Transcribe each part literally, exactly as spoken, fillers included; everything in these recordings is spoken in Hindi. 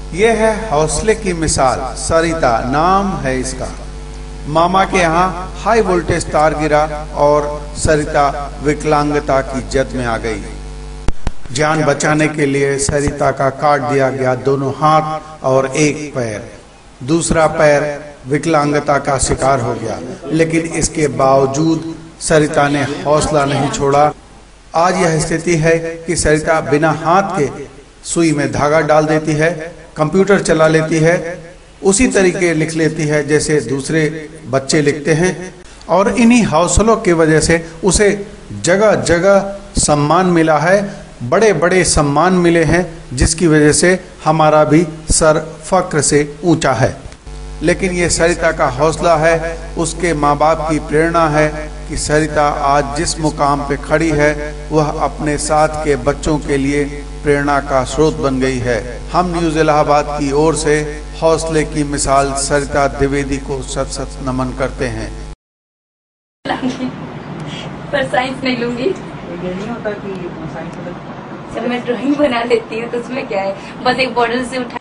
ये है हौसले की मिसाल, सरिता नाम है इसका। मामा के यहाँ हाई वोल्टेज तार गिरा और सरिता विकलांगता की जद में आ गई। जान बचाने के लिए सरिता का काट दिया गया दोनों हाथ और एक पैर। दूसरा पैर विकलांगता का शिकार हो गया, लेकिन इसके बावजूद सरिता ने हौसला नहीं छोड़ा। आज यह स्थिति है कि सरिता बिना हाथ के सुई में धागा डाल देती है, कंप्यूटर चला लेती है, उसी तरीके लिख लेती है जैसे दूसरे बच्चे लिखते हैं। और इन्हीं हौसलों की वजह से उसे जगह जगह सम्मान मिला है, बड़े बड़े सम्मान मिले हैं, जिसकी वजह से हमारा भी सर फक्र से ऊंचा है। लेकिन ये सरिता का हौसला है, उसके माँ बाप की प्रेरणा है कि सरिता आज जिस मुकाम पे खड़ी है वह अपने साथ के बच्चों के लिए प्रेरणा का स्रोत बन गई है। हम न्यूज़ इलाहाबाद की ओर से हौसले की मिसाल सरिता द्विवेदी को सत सत नमन करते हैं। पर साइंस नहीं लूंगी, नहीं होता कि जब मैं ड्राइंग बना लेती हूँ तो उसमें क्या है, बस एक बॉटल से उठा।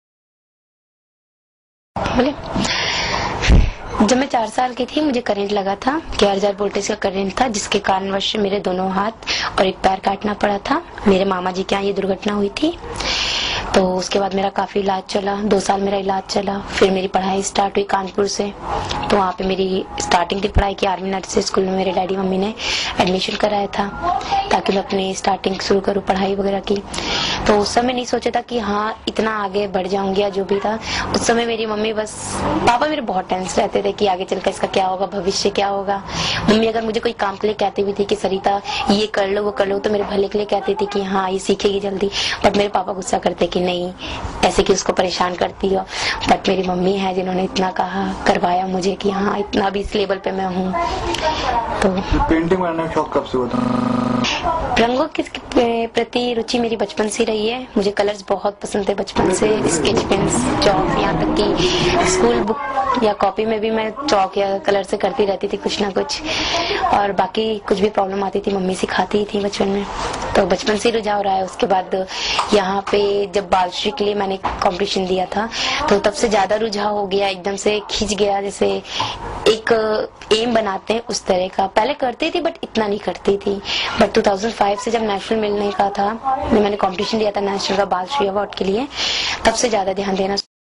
बोले जब मैं चार साल की थी मुझे करंट लगा था, ग्यारह हजार वोल्टेज का करंट था, जिसके कारणवश मेरे दोनों हाथ और एक पैर काटना पड़ा था। मेरे मामा जी के यहाँ ये दुर्घटना हुई थी। तो उसके बाद मेरा काफी इलाज चला, दो साल मेरा इलाज चला। फिर मेरी पढ़ाई स्टार्ट हुई कानपुर से, तो वहाँ पे मेरी स्टार्टिंग की पढ़ाई की आर्मी नर्सिंग स्कूल में मेरे डैडी मम्मी ने एडमिशन कराया था, ताकि मैं अपनी स्टार्टिंग शुरू करूँ पढ़ाई वगैरह की। तो उस समय नहीं सोचा था कि हाँ इतना आगे बढ़ जाऊंगी या जो भी था। उस समय मेरी मम्मी बस, पापा मेरे बहुत टेंस रहते थे कि आगे चलकर इसका क्या होगा, भविष्य क्या होगा। मम्मी अगर मुझे कोई काम के लिए कहती भी थी कि सरिता ये कर लो वो कर लो, तो मेरे भले के लिए कहती थी कि हाँ ये सीखेगी जल्दी। बट मेरे पापा गुस्सा करते कि नहीं ऐसे कि उसको परेशान करती हो। बट मेरी मम्मी है जिन्होंने इतना कहा, करवाया मुझे कि हाँ इतना भी इस लेवल पे मैं हूँ। तो पेंटिंग बनाने का शौक कब से हुआ था? रंगों के प्रति रुचि मेरी बचपन से रही है। मुझे कलर्स बहुत पसंद थे बचपन से, स्केच पेन, चौक, यहाँ तक कि स्कूल बुक या कॉपी में भी मैं चौक या कलर से करती रहती थी कुछ ना कुछ। और बाकी कुछ भी प्रॉब्लम आती थी मम्मी सिखाती थी बचपन में, तो बचपन से रुझाव रहा है। उसके बाद यहाँ पे जब बालश्री के लिए मैंने कंपटीशन दिया था तो तब से ज्यादा रुझाव हो गया, एकदम से खींच गया, जैसे एक एम बनाते हैं उस तरह का। पहले करती थी बट इतना नहीं करती थी। बट दो हज़ार पाँच से जब नेशनल मिलने का था, मैंने कंपटीशन दिया था नेशनल का बालश्री अवार्ड के लिए, तब से ज्यादा ध्यान देना।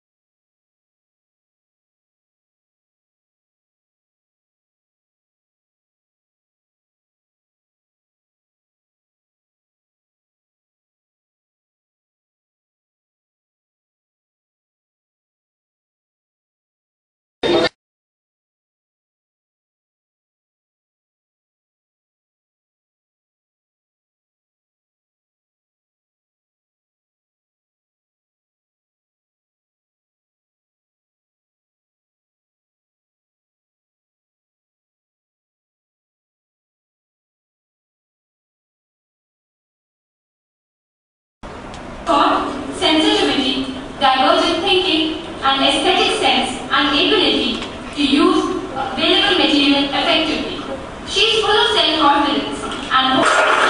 Sensitivity, divergent thinking, and aesthetic sense and ability to use available material effectively. She is full of self-confidence and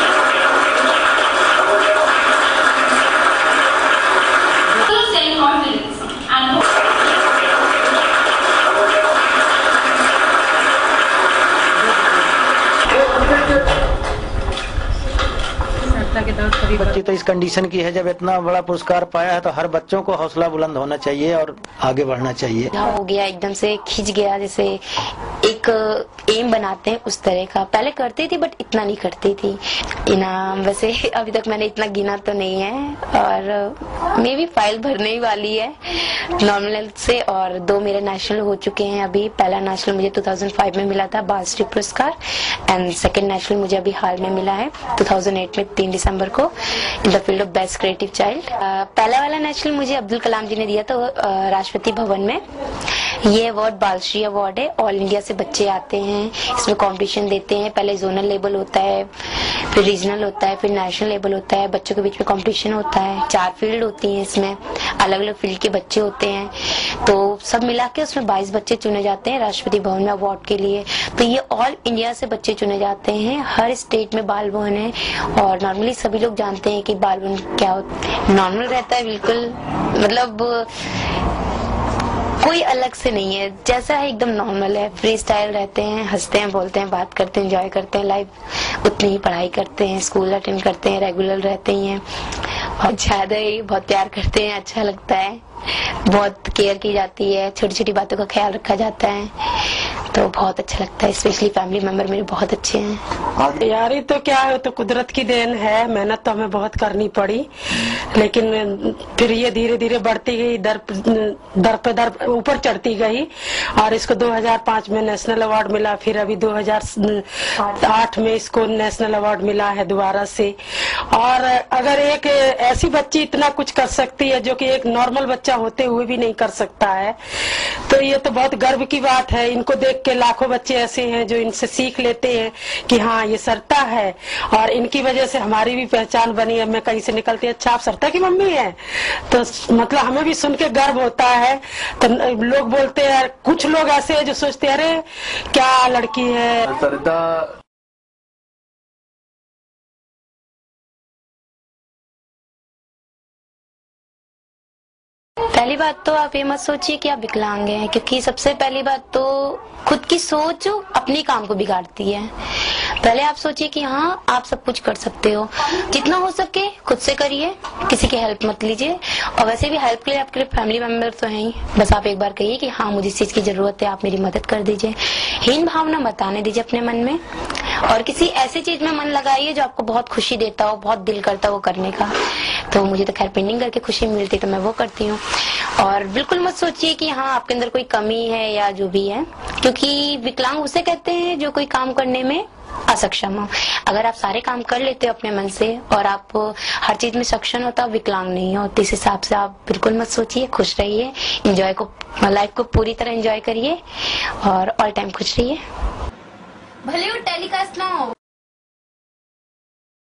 full of self-confidence and बच्ची तो इस कंडीशन की है, जब इतना बड़ा पुरस्कार पाया है तो हर बच्चों को हौसला बुलंद होना चाहिए और आगे बढ़ना चाहिए। हो गया, एकदम से खींच गया, जैसे एक एम बनाते हैं उस तरह का। पहले करती थी बट इतना नहीं करती थी। इनाम वैसे अभी तक मैंने इतना गिना तो नहीं है, और मे भी फाइल भरने ही वाली है नॉर्मल से। और दो मेरे नेशनल हो चुके हैं अभी। पहला नेशनल मुझे दो हज़ार पाँच में मिला था बालश्री पुरस्कार, एंड सेकंड नेशनल मुझे अभी हाल में मिला है दो हज़ार आठ में तीन दिसंबर को in the field of best creative child. पहला वाला नेशनल मुझे अब्दुल कलाम जी ने दिया था राष्ट्रपति भवन में। ये अवार्ड बालश्री अवार्ड है, ऑल इंडिया से बच्चे आते हैं, इसमें कंपटीशन देते हैं। पहले जोनल लेवल होता है, फिर रीजनल होता है, फिर नेशनल लेवल होता है, बच्चों के बीच में कंपटीशन होता है। चार फील्ड होती हैं इसमें, अलग अलग फील्ड के बच्चे होते हैं, तो सब मिला के उसमें बाईस बच्चे चुने जाते हैं राष्ट्रपति भवन में अवार्ड के लिए। तो ये ऑल इंडिया से बच्चे चुने जाते हैं, हर स्टेट में बाल भवन है। और नॉर्मली सभी लोग जानते हैं कि बाल भवन क्या होता है, नॉर्मल रहता है बिल्कुल, मतलब कोई अलग से नहीं है, जैसा है एकदम नॉर्मल है, फ्री स्टाइल रहते हैं, हंसते हैं, बोलते हैं, बात करते हैं, एंजॉय करते हैं लाइफ, उतनी ही पढ़ाई करते हैं, स्कूल अटेंड करते हैं, रेगुलर रहते ही हैं, बहुत ज्यादा ही बहुत प्यार करते हैं, अच्छा लगता है, बहुत केयर की जाती है, छोटी छोटी बातों का ख्याल रखा जाता है, तो बहुत अच्छा लगता है। स्पेशली फैमिली मेंबर मेरे बहुत अच्छे हैं। यार ये तो क्या है, तो कुदरत की देन है, मेहनत तो हमें बहुत करनी पड़ी, लेकिन फिर ये धीरे धीरे बढ़ती गई, दर दर पे दर ऊपर चढ़ती गई, और इसको दो हज़ार पाँच में नेशनल अवार्ड मिला, फिर अभी दो हज़ार आठ में इसको नेशनल अवार्ड मिला है दोबारा से। और अगर एक ऐसी बच्ची इतना कुछ कर सकती है जो कि एक नॉर्मल बच्चा होते हुए भी नहीं कर सकता है, तो ये तो बहुत गर्व की बात है। इनको देख के लाखों बच्चे ऐसे हैं जो इनसे सीख लेते हैं कि हाँ ये सरिता है, और इनकी वजह से हमारी भी पहचान बनी है। मैं कहीं से निकलती, अच्छा आप सरिता की मम्मी है, तो मतलब हमें भी सुन के गर्व होता है। तो लोग बोलते हैं, कुछ लोग ऐसे हैं जो सोचते हैं अरे क्या लड़की है सरिता। पहली बात तो आप ये मत सोचिए कि आप विकलांग हैं, क्योंकि सबसे पहली बात तो खुद की सोच अपनी काम को बिगाड़ती है। पहले आप सोचिए कि हाँ आप सब कुछ कर सकते हो, जितना हो सके खुद से करिए, किसी की हेल्प मत लीजिए। और वैसे भी हेल्प के लिए आपके लिए फैमिली मेंबर तो हैं ही, बस आप एक बार कहिए कि हाँ मुझे इस चीज की जरूरत है, आप मेरी मदद कर दीजिए। हीन भावना मत आने दीजिए अपने मन में, और किसी ऐसी चीज में मन लगाइए जो आपको बहुत खुशी देता हो, बहुत दिल करता हो करने का। तो मुझे तो खैर पेंटिंग करके खुशी मिलती तो मैं वो करती हूँ। और बिल्कुल मत सोचिए कि हाँ आपके अंदर कोई कमी है या जो भी है, क्योंकि विकलांग उसे कहते हैं जो कोई काम करने में असक्षम हो। अगर आप सारे काम कर लेते हो अपने मन से और आप हर चीज में सक्षम हो, तो आप विकलांग नहीं हो। इस हिसाब से आप बिल्कुल मत सोचिए, खुश रहिए, एंजॉय को लाइफ को पूरी तरह एंजॉय करिए और ऑल टाइम खुश रहिए। भले वो टेलीकास्ट ना हो,